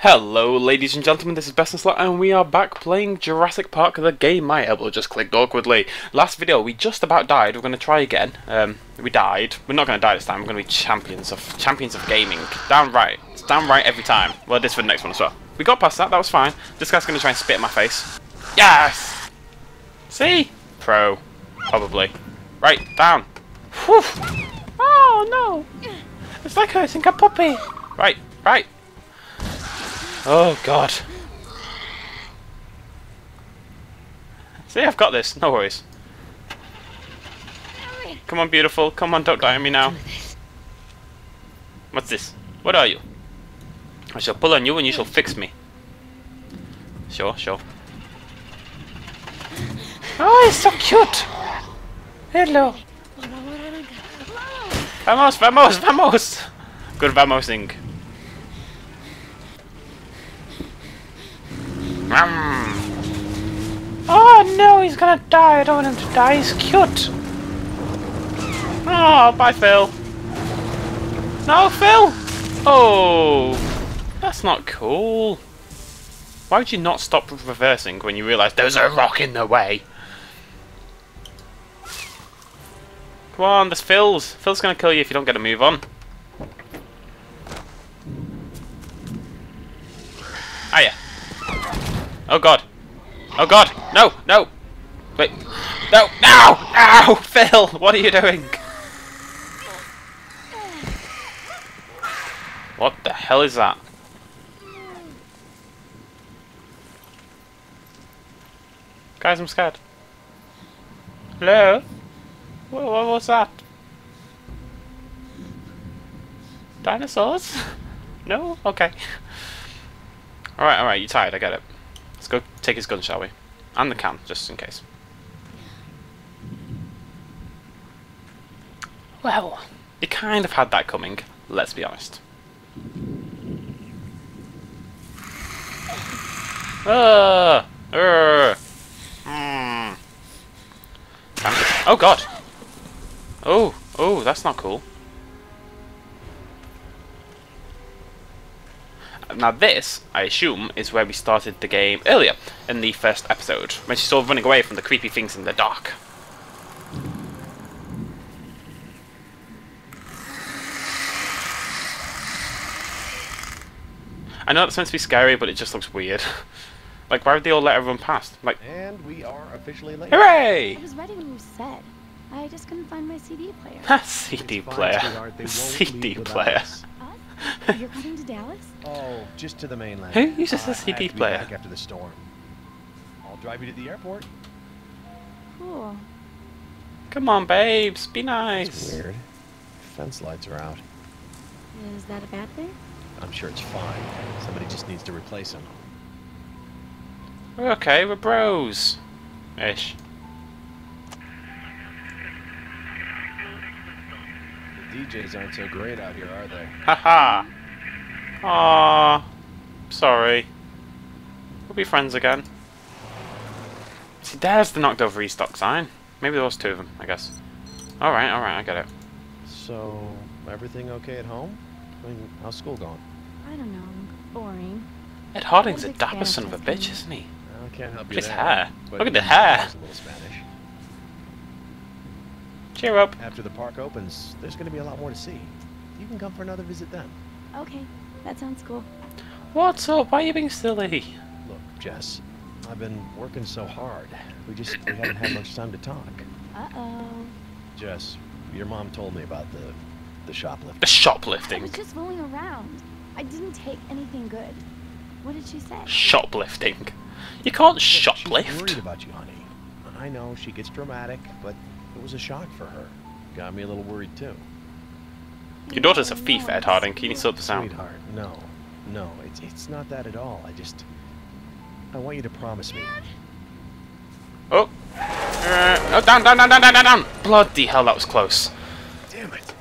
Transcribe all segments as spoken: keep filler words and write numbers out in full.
Hello ladies and gentlemen, this is Best in Slot and we are back playing Jurassic Park The Game. My elbow just clicked awkwardly. Last video we just about died, we're going to try again. Um, we died. We're not going to die this time, we're going to be champions of champions of gaming. Downright. It's downright every time. Well, this for the next one as well. We got past that, that was fine. This guy's going to try and spit in my face. Yes! See? Pro. Probably. Right, down. Whew. Oh no! It's like hurting a puppy. Right, right. Oh god. See, I've got this. No worries. Come on, beautiful. Come on, don't die on me now. What's this? What are you? I shall pull on you and you shall fix me. Sure, sure. Oh, it's so cute. Hello. Vamos, vamos, vamos. Good vamosing. Oh no, he's gonna die. I don't want him to die. He's cute. Oh, bye, Phil. No, Phil. Oh, that's not cool. Why would you not stop reversing when you realise there's a rock in the way? Come on, there's Phil's. Phil's gonna kill you if you don't get a move on. Hiya. Oh god. Oh god. No, no. Wait. No, no, no, Phil, what are you doing? What the hell is that? Guys, I'm scared. Hello? What, what was that? Dinosaurs? No? Okay. Alright, alright, you're tired, I get it. Let's go take his gun, shall we? And the can, just in case. Well, you kind of had that coming, let's be honest. Uh, uh, mm. Oh god! Oh, oh, that's not cool. Now this, I assume, is where we started the game earlier, in the first episode, when she saw running away from the creepy things in the dark. I know that's meant to be scary, but it just looks weird. Like, why would they all let her run past? Like, and we are officially late. Hooray! I was ready when you said. I just couldn't find my C D player. Ha, C D player. C D player. You're coming to Dallas? Oh, just to the mainland. Who uses uh, a C D I have to be player? back after the storm. I'll drive you to the airport. Cool. Come on, babes, be nice. It's weird. Fence lights are out. Is that a bad thing? I'm sure it's fine. Somebody just needs to replace them. We're okay, we're bros. Ish. The D Js aren't so great out here, are they? Haha. Aww. Sorry. We'll be friends again. See, there's the knocked over restock sign. Maybe there was two of them, I guess. Alright, alright, I get it. So, everything okay at home? I mean, how's school going? I don't know. Boring. Ed Harding's a dapper son of a bitch, isn't he? I can't help you His there, hair. but Look at the he hair. knows a little Spanish. Cheer up. After the park opens, there's going to be a lot more to see. You can come for another visit then. Okay, that sounds cool. What's up? Why are you being silly? Look, Jess, I've been working so hard. We just we haven't had much time to talk. Uh-oh. Jess, your mom told me about the the shoplifting. The I shoplifting. was just fooling around. I didn't take anything good. What did she say? Shoplifting. You can't Look, she's worried shoplift. about you, honey. I know she gets dramatic, but it was a shock for her. Got me a little worried too. Your daughter's a thief, Ed Harding. You need to sort this out. Sweetheart, no, no, it's it's not that at all. I just I want you to promise me. Oh. Uh, oh, down, down, down, down, down, down, down. Bloody hell, that was close. Damn it!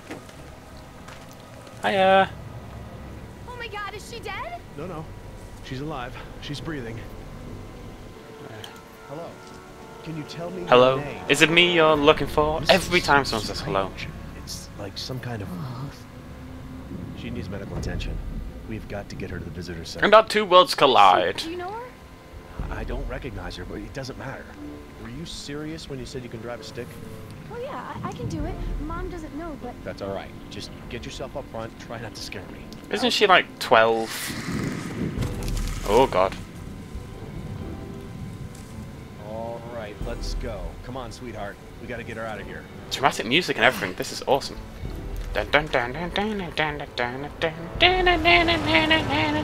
Hiya. Oh my god, is she dead? No, no, she's alive. She's breathing. Hello. Can you tell me Hello? your name? Is it me you're looking for? This Every is time so someone says hello. strange. It's like some kind of... She needs medical attention. We've got to get her to the visitor center. And our two worlds collide. Do you know her? I don't recognize her, but it doesn't matter. Were you serious when you said you can drive a stick? Oh yeah, I, I can do it. Mom doesn't know, but... That's all right. Just get yourself up front. Try not to scare me. Isn't she like twelve? Oh god. All right, let's go. Come on, sweetheart. We got to get her out of here. Dramatic music and everything. This is awesome. Dun dun dun dun dun dun dun dun dun dun dun dun dun.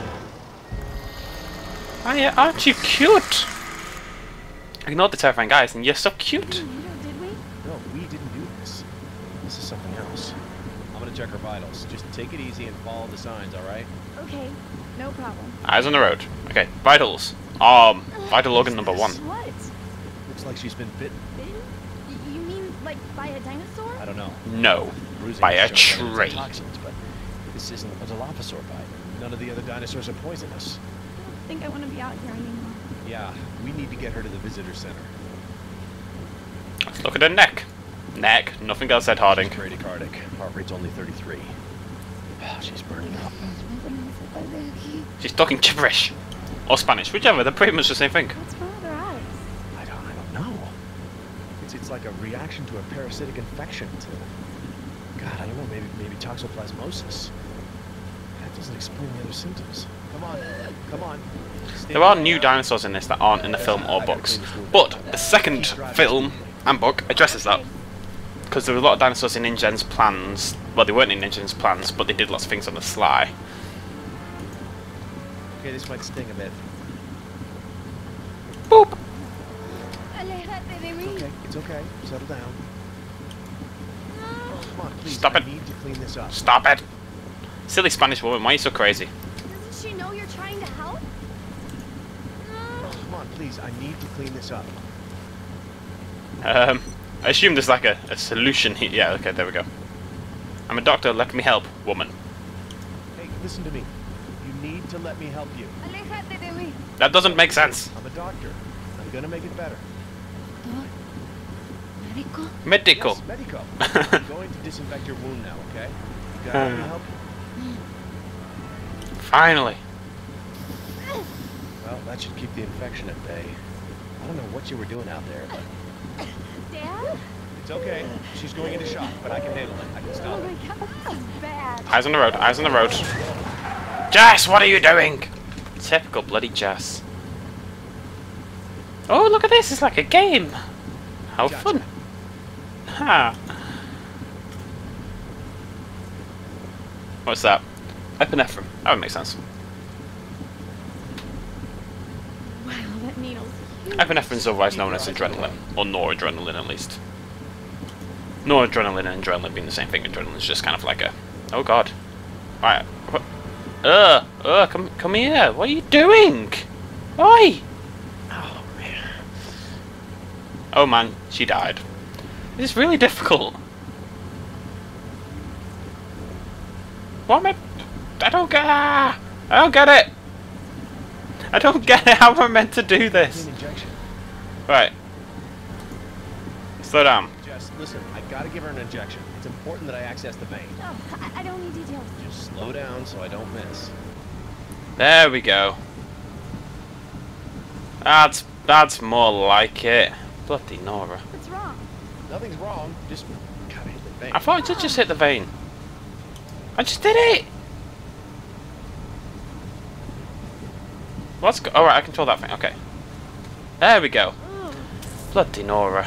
Oh yeah, aren't you cute? Ignore the terrifying guys, and you're so cute. Did we? No, we didn't do this. This is something else. I'm gonna check her vitals. Just take it easy and follow the signs, all right? Okay, no problem. Eyes on the road. Okay, vitals. Um, vital organ number one. What? Looks like she's been bitten. Bitten? Y- You mean like by a dinosaur? I don't know. No, Bruising by a is showing tree. toxins, but this isn't a Dilophosaur bite. None of the other dinosaurs are poisonous. I don't think I want to be out here anymore. Yeah, we need to get her to the visitor center. Let's look at her neck. Neck. Nothing else said, Harding. She's bradycardic. Heart rate's only thirty-three. She's burning up. She's talking gibberish. Or Spanish, whichever. They're pretty much the same thing. What's wrong with her eyes? I don't, I don't know. It's, it's like a reaction to a parasitic infection. To, God, I don't know. Maybe, maybe toxoplasmosis. That doesn't explain the other symptoms. Come on, come on. Stay There are there. new dinosaurs in this that aren't in the film or books. But the second film and book addresses that. Because there were a lot of dinosaurs in InGen's plans. Well, they weren't in InGen's plans, but they did lots of things on the sly. Okay, this might sting a bit. Boop! Aléjate de mí. Okay, it's okay. Settle down. Come on, please. Stop I it. need to clean this up. Stop it! Silly Spanish woman, why are you so crazy? Doesn't she know you're trying to help? Come on, please. I need to clean this up. Um, I assume there's like a, a solution here. Yeah, okay, there we go. I'm a doctor, let me help, woman. Hey, listen to me. You need to let me help you. Aléjate de mí. That doesn't make sense. I'm a doctor. I'm gonna make it better. Médico? Medical. Yes, medico. I'm going to disinfect your wound now, okay? You gotta let me help you. Finally. Well, that should keep the infection at bay. I don't know what you were doing out there, but Dad? it's okay. She's going into shock, but I can handle it. I can Oh stop my it. god, this is bad. Eyes on the road, eyes on the road. Jess, what are you doing? Typical bloody Jess. Oh, look at this, it's like a game. How Gotcha. fun. Ha. What's that? Epinephrine. That would make sense. Wow, that needle's huge. Epinephrine is otherwise known as adrenaline, or noradrenaline at least. Noradrenaline and adrenaline being the same thing. Adrenaline is just kind of like a, oh god, right, what? Uh, uh, come, come here. What are you doing? Oi! Oh, man. Oh man, she died. This is really difficult. What am I? I don't get. I don't get it. I don't get it. How am I meant to do this? An injection. Right. Slow down. Jess, listen, I gotta give her an injection. It's important that I access the vein. Oh, I, I don't need details. Just slow down so I don't miss. There we go. That's that's more like it. Bloody Nora. What's wrong? Nothing's wrong. Just gotta hit the vein. I thought I did just hit the vein. I just did it. Let's go. All right, I control that thing. Okay. There we go. Oh, Bloody Nora.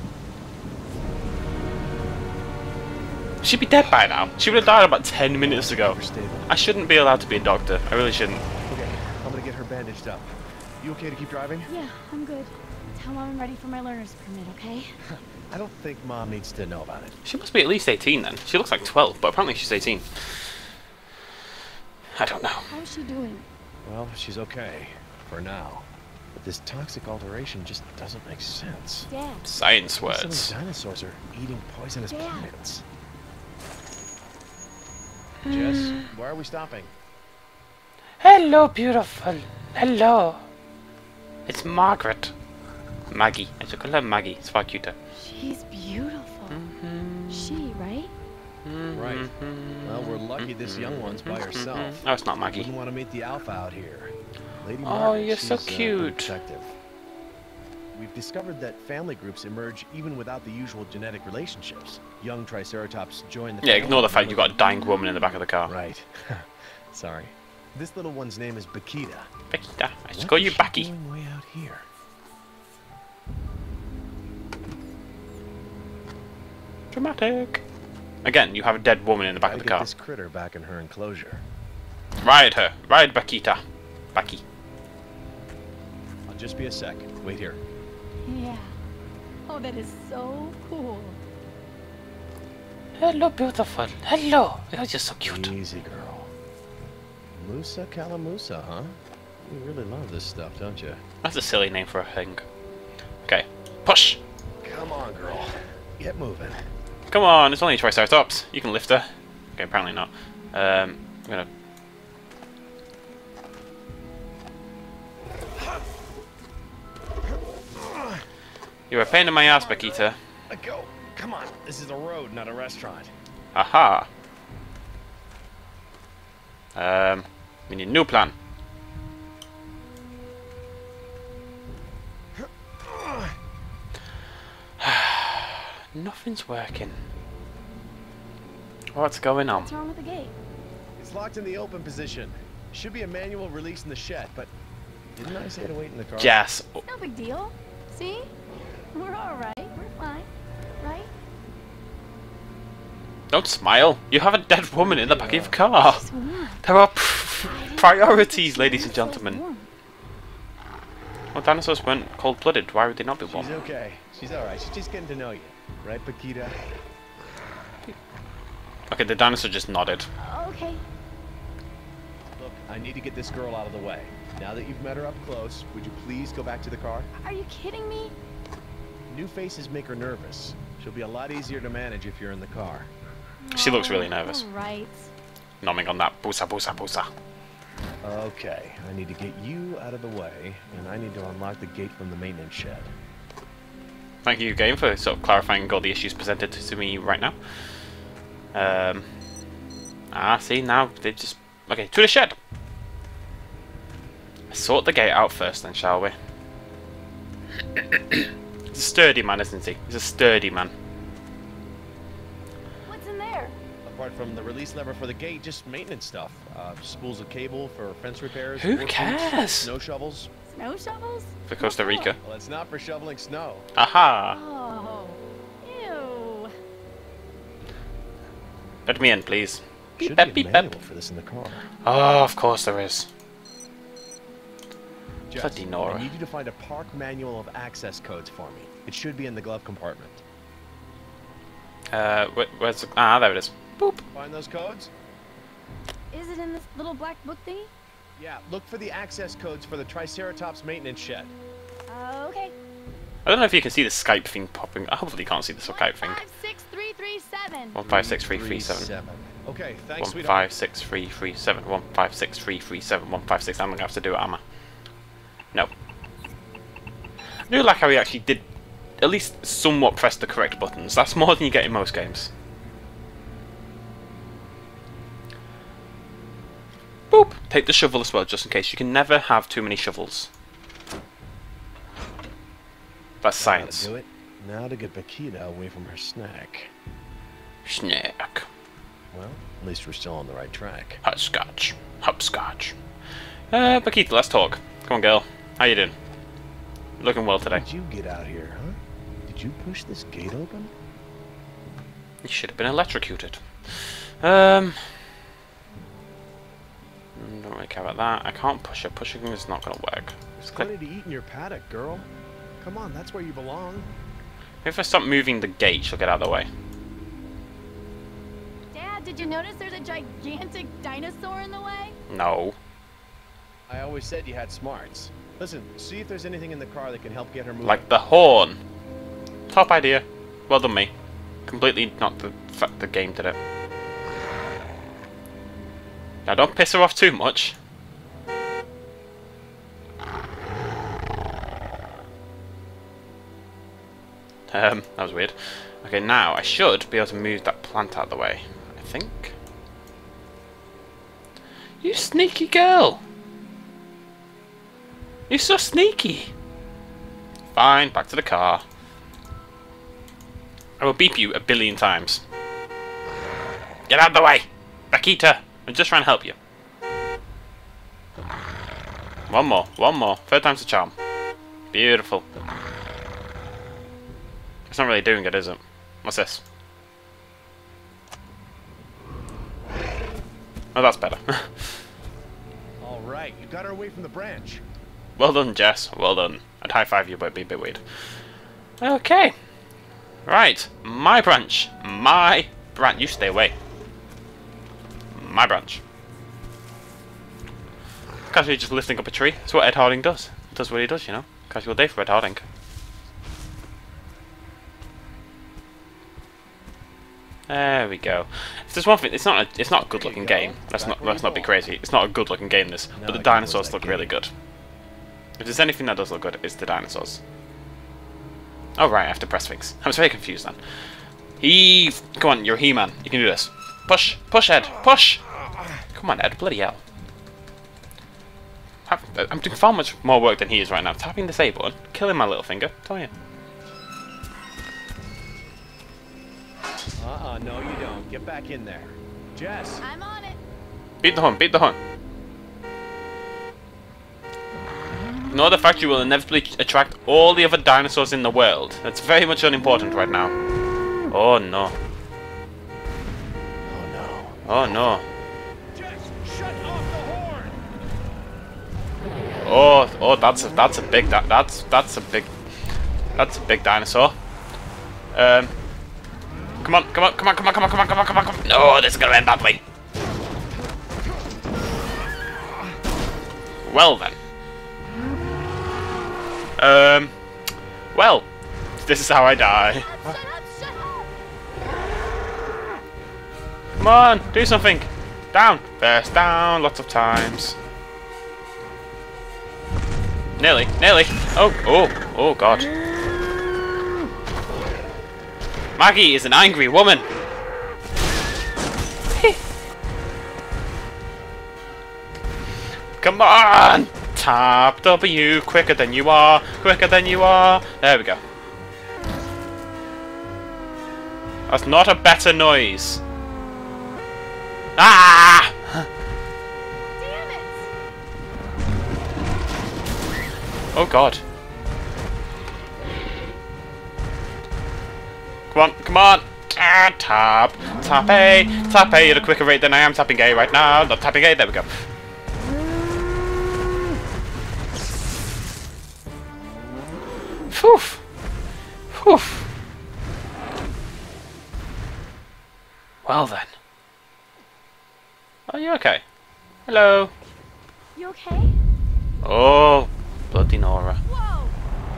She'd be dead by now. She would have died about ten minutes ago. We're stable. I shouldn't be allowed to be a doctor. I really shouldn't. Okay, I'm gonna get her bandaged up. You okay to keep driving? yeah, I'm good. Tell Mom I'm ready for my learner's permit, okay? I don't think Mom needs to know about it. She must be at least eighteen then. She looks like twelve, but apparently she's eighteen. I don't know. How's she doing? Well, she's okay. For now. But this toxic alteration just doesn't make sense. Dad. Science Some of words. the dinosaurs are eating poisonous Dad. plants. Jess, why are we stopping? Hello, beautiful. Hello. It's Margaret. Maggie. I should call her Maggie. It's far cuter. She's beautiful. Mm-hmm. She, right? Right. Well, we're lucky this young one's by herself. Oh, it's not Maggie. Wouldn't want to meet the alpha out here. Lady Oh, Margaret, you're so she's, uh, cute. protective. We've discovered that family groups emerge even without the usual genetic relationships. Young triceratops join the Yeah, family. ignore the fact you've got a dying woman in the back of the car. Right. Sorry. This little one's name is Bakita. Bakita. I should What call is you she Baki. doing way out here? Dramatic. Again, you have a dead woman in the back Gotta of the get car. this critter back in her enclosure. Ride her. Ride Bakita. Baki. I'll just be a sec. Wait here. Yeah. Oh, that is so cool. Hello, beautiful. Hello. You're just so cute. Easy, girl. Musa Calamusa, huh? You really love this stuff, don't you? That's a silly name for a thing. Okay. Push. Come on, girl. Get moving. Come on, it's only a Triceratops. You can lift her. Okay, apparently not. Um, I'm gonna... You're a pain in my ass, Bakita. Let go. Come on. This is a road, not a restaurant. Aha. Um, we need a new plan. Nothing's working. What's going on? What's wrong with the gate? It's locked in the open position. Should be a manual release in the shed, but didn't I say to wait in the car? Yes. No big deal. See? We're all right. We're fine. Right? Don't smile. You have a dead woman in the back of your car. She's warm. There are priorities, ladies and gentlemen. Warm. Well, dinosaurs weren't cold-blooded. Why would they not be warm? She's okay. She's alright. She's just getting to know you. Right, Bakita? Okay, the dinosaur just nodded. Okay. Look, I need to get this girl out of the way. Now that you've met her up close, would you please go back to the car? Are you kidding me? New faces make her nervous. She'll be a lot easier to manage if you're in the car. She looks really Oh, nervous. all right. Nomming on that. Boosa, boosa, boosa. Okay, I need to get you out of the way, and I need to unlock the gate from the maintenance shed. Thank you, game, for sort of clarifying all the issues presented to me right now. Um, ah, see, now they just... Okay, to the shed! Sort the gate out first then, shall we? He's a sturdy man, isn't he? He's a sturdy man. What's in there? Apart from the release lever for the gate, just maintenance stuff. Uh, spools of cable for fence repairs. Who work cares? boots, Snow shovels. Snow shovels? For Costa Rica. Well, it's not for shoveling snow. Aha! Oh. Ew. Let me in, please. Beep, Should bep, be a beep, manual bep. for this in the car. Oh, of course there is. Jess, Bloody Nora. I need you to find a park manual of access codes for me. It should be in the glove compartment. Uh, wh where's the... Ah, there it is. Boop. Find those codes? Is it in this little black book thingy? Yeah, look for the access codes for the Triceratops maintenance shed. Uh, okay. I don't know if you can see the Skype thing popping. Hopefully you can't see the Skype thing. Five, six, three, three, seven. One five six three three seven. Seven. Okay, thanks, One sweetheart. five six three three seven. One five six three three seven. One five six. I'm gonna have to do it, am I? No. I do like how he actually did at least somewhat press the correct buttons. That's more than you get in most games. Boop! Take the shovel as well, just in case. You can never have too many shovels. That's science. That'll do it. Now to get Bakita away from her snack. Snack. Well, at least we're still on the right track. Hopscotch. Hopscotch. Uh, Bakita, let's talk. Come on, girl. How you doing? You're looking well today. How did you get out here, huh? Did you push this gate open? You should have been electrocuted. Um... Don't really care about that. I can't push it. Pushing is not going to work. There's Just click. plenty to eat in your paddock, girl. Come on, that's where you belong. If I stop moving the gate, she'll get out of the way. Dad, did you notice there's a gigantic dinosaur in the way? No. I always said you had smarts. Listen, see if there's anything in the car that can help get her moving. Like the horn. Top idea. Well done, me. Completely not the fact the game did it. Now don't piss her off too much. Um, that was weird. Okay, now I should be able to move that plant out of the way. think. You sneaky girl! You're so sneaky! Fine, back to the car. I will beep you a billion times. Get out of the way! Bakita! I'm just trying to help you. One more, one more. Third time's the charm. Beautiful. It's not really doing it, is it? What's this? Oh, that's better. All right, you got her away from the branch. Well done, Jess. Well done. I'd high five you, but it'd be a bit weird. Okay. Right. My branch. My branch. You stay away. My branch. Casually just lifting up a tree. That's what Ed Harding does. Does what he does, you know. Casual day for Ed Harding. There we go. If there's one thing, it's not a, it's not a good-looking game. Let's not let's not be crazy. It's not a good-looking game, this, but the dinosaurs look really good. If there's anything that does look good, it's the dinosaurs. Oh right, I have to press things. I was very confused then. Heave! Come on, you're He-Man. You can do this. Push, push, Ed, push! Come on, Ed. Bloody hell. I'm doing far much more work than he is right now. Tapping this A button, killing my little finger. Tell you. Uh-uh, no you don't. Get back in there. Jess! I'm on it. Beat the hunt, beat the hunt. Ignore the fact you will inevitably attract all the other dinosaurs in the world. That's very much unimportant right now. Oh no. Oh no. Oh no. Jess, shut off the horn! Oh, oh, that's a, that's a big, that, that's, that's a big, that's a big dinosaur. Um, come on, come on, come on, come on, come on, come on, come on, come on, come on. No, this is gonna end badly. Well then. Um, well, this is how I die. Shut up, shut up. Come on, do something. Down, first down, lots of times. Nearly, nearly. Oh, oh, oh God. Maggie is an angry woman. Come on! Tap W, quicker than you are, quicker than you are. There we go. That's not a better noise. Ah! Damn it. Oh God. Come on, come on. Ah, tap. Tap A. Tap A at a quicker rate than I am tapping A right now. Not tapping A. There we go. Phew. Phew. Well then. Are you okay? Hello. You okay? Oh, bloody Nora. Whoa.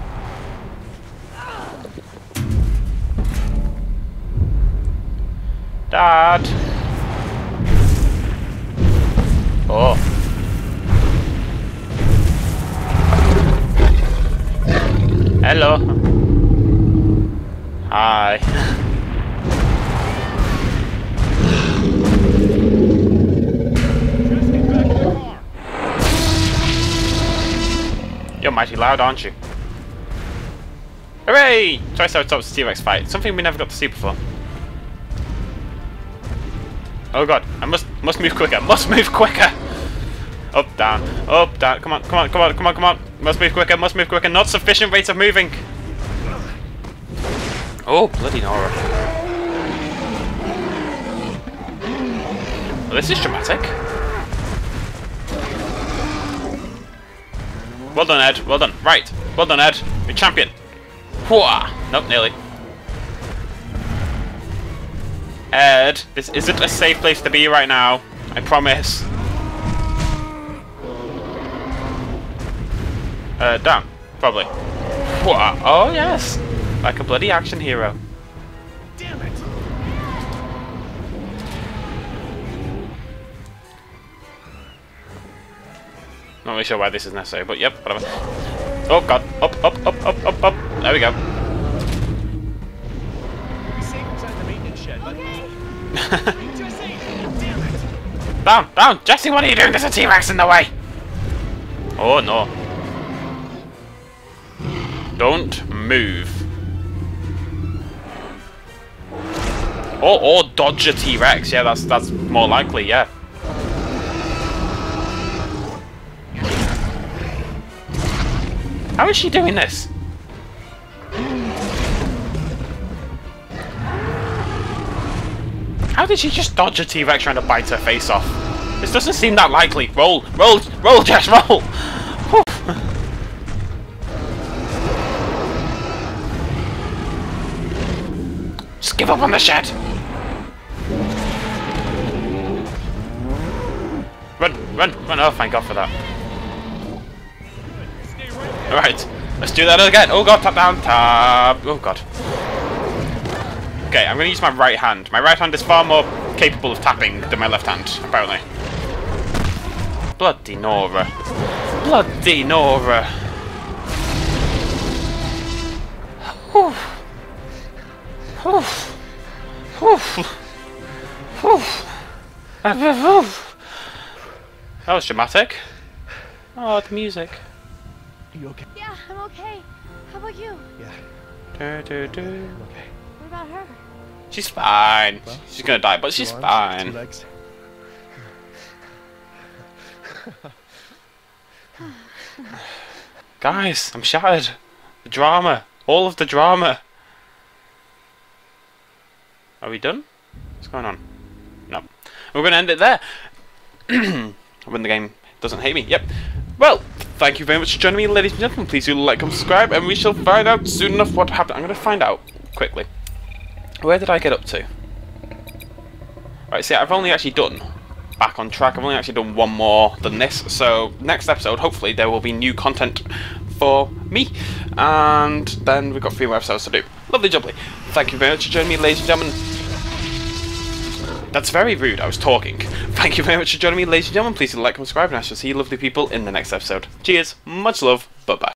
Dad. Oh. Hello. Hi. Just get back in the car. You're mighty loud, aren't you? Hooray! Triceratops T-Rex fight. Something we never got to see before. Oh God! I must must move quicker. Must move quicker. Up, down, up, down. Come on, come on, come on, come on, come on. Must move quicker. Must move quicker. Not sufficient rate of moving. Oh, bloody Nora. Well, this is dramatic. Well done, Ed. Well done. Right. Well done, Ed. You're champion. Whoa! Nope, nearly. Ed, this isn't a safe place to be right now. I promise. Uh, down. Probably. Whoa. Oh, yes. Like a bloody action hero. Damn it! Not really sure why this is necessary, but yep, whatever. Oh God! Up, up, up, up, up, up. There we go. Be safe inside the maintenance shed, but Okay. you just ain't down, down! Jesse, what are you doing? There's a T-Rex in the way! Oh no. Don't move. Or, or dodge a T-Rex. Yeah, that's, that's more likely, yeah. How is she doing this? How did she just dodge a T-Rex trying to bite her face off? This doesn't seem that likely. Roll, roll, roll, Jess, roll! Whew. Just give up on the shed! Run, run, run! Oh, thank God for that. Alright, let's do that again. Oh God, tap down, tap. Oh God. Okay, I'm going to use my right hand. My right hand is far more capable of tapping than my left hand, apparently. Bloody Nora. Bloody Nora. Whew. Whew. Whew. Whew. That was dramatic. Oh, the music. Are you okay? Yeah, I'm okay. How about you? Yeah. Do, do, do. I'm okay. What about her? She's fine. Well, she's gonna die, but two she's arms, fine. Two legs. Guys, I'm shattered. The drama. All of the drama. Are we done? What's going on? No. We're gonna end it there. When the game doesn't hate me. Yep. Well, thank you very much for joining me, ladies and gentlemen. Please do like and subscribe, and we shall find out soon enough what happened. I'm gonna find out quickly. Where did I get up to? Right, see, I've only actually done, back on track, I've only actually done one more than this, so next episode, hopefully, there will be new content for me, and then we've got three more episodes to do. Lovely jubbly. Thank you very much for joining me, ladies and gentlemen. That's very rude, I was talking. Thank you very much for joining me, ladies and gentlemen. Please do like and subscribe, and I shall see you lovely people in the next episode. Cheers, much love, bye-bye.